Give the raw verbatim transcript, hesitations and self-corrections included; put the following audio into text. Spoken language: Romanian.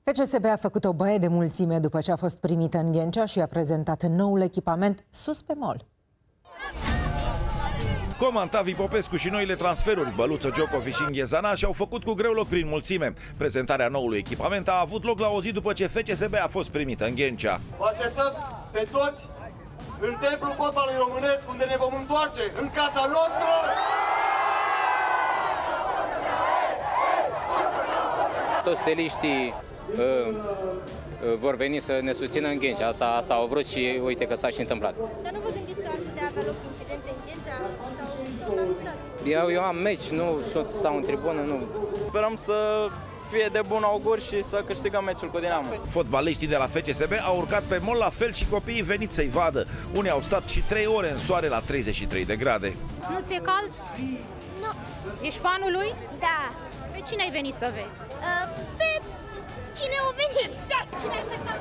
F C S B a făcut o baie de mulțime după ce a fost primită în Ghencea și a prezentat noul echipament sus pe mol. Coman, Tavi Popescu și noile transferuri, Băluță, Djokovic și Înghezana, și-au făcut cu greu loc prin mulțime. Prezentarea noului echipament a avut loc la o zi după ce F C S B a fost primită în Ghencea. Vă așteptăm pe toți în templul fotbalului românesc, unde ne vom întoarce în casa noastră. Toți steliștii uh, uh, vor veni să ne susțină în Ghencea. Asta, asta au vrut și uite că s-a și întâmplat. Dar nu vă gândiți că ar putea avea loc incidente în Ghencea? Eu, eu am meci, nu stau în tribună, nu. Sperăm să fie de bun augur și să câștigăm meciul cu Dinamo. Fotbaliștii de la F C S B au urcat pe mol, la fel și copiii veniți să-i vadă. Unii au stat și trei ore în soare la treizeci și trei de grade. Nu ți-e cald? Nu. Ești fanul lui? Da. Pe cine ai venit să vezi? Uh, pe cine o venit? Cine aștepta